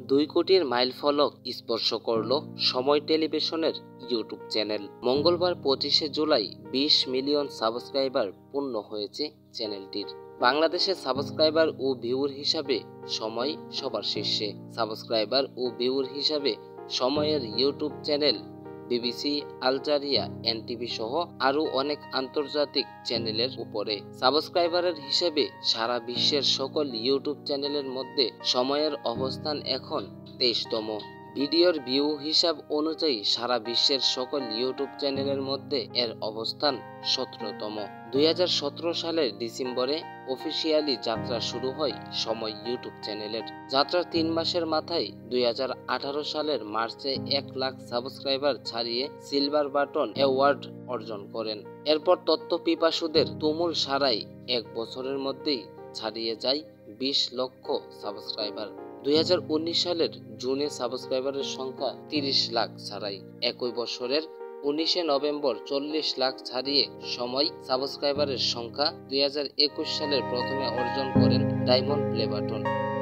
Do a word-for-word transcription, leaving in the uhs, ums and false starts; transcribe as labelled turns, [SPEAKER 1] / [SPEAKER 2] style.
[SPEAKER 1] দুই কোটির মাইলফলক স্পর্শ করল সময় টেলিভিশনের ইউটিউব চ্যানেল। মঙ্গলবার পঁচিশে জুলাই বিশ মিলিয়ন সাবস্ক্রাইবার পূর্ণ হয়েছে চ্যানেলটির। বাংলাদেশের সাবস্ক্রাইবার ও ভিউর হিসাবে সময় সবার শীর্ষে। সাবস্ক্রাইবার ও ভিউর হিসাবে সময়ের YouTube channel BBC, Al Jazeera, NTV সহ আরও অনেক আন্তর্জাতিক চ্যানেলের উপরে। সাবস্ক্রাইবারের হিসেবে সারা বিশ্বের সকল ইউটিউব চ্যানেলের মধ্যে সময়ের অবস্থান এখন তেইশতম। ভিডিওর ভিউ হিসাব অনুযায়ী সারা বিশ্বের সকল ইউটিউব চ্যানেলের মধ্যে এর অবস্থান সতেরোতম। দুই হাজার সতেরো সালের ডিসেম্বরে অফিসিয়ালি যাত্রা শুরু হয় সময় ইউটিউব চ্যানেলের। যাত্রার তিন মাসের মাথায় দুই হাজার আঠারো সালের মার্চে এক লাখ সাবস্ক্রাইবার ছাড়িয়ে সিলভার বাটন অ্যাওয়ার্ড অর্জন করেন। এরপর তথ্য পিপাসুদের তুমুল সারাই এক বছরের মধ্যেই ছাড়িয়ে যায় বিশ লক্ষ সাবস্ক্রাইবার। দুই হাজার উনিশ সালের জুনে সাবস্ক্রাইবারের সংখ্যা তিরিশ লাখ ছাড়াই। একই বছরের উনিশে নভেম্বর চল্লিশ লাখ ছাড়িয়ে সময় সাবস্ক্রাইবারের সংখ্যা দুই হাজার একুশ সালের প্রথমে অর্জন করেন ডায়মন্ড প্লে বাটন।